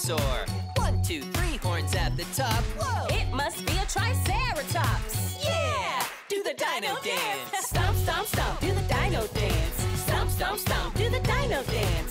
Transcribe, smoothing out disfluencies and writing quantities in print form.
dinosaur. 1, 2, 3 horns at the top. Whoa! It must be a triceratops. Yeah! Do the dino dance. Stomp, stomp, stomp, do the dino dance. Stomp, stomp, stomp, do the dino dance.